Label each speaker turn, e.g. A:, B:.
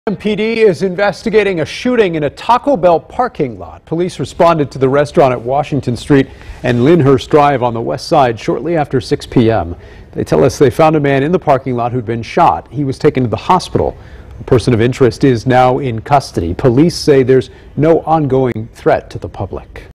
A: MPD is investigating a shooting in a Taco Bell parking lot. Police responded to the restaurant at Washington Street and Lyndhurst Drive on the west side shortly after 6 p.m. They tell us they found a man in the parking lot who'd been shot. He was taken to the hospital. A person of interest is now in custody. Police say there's no ongoing threat to the public.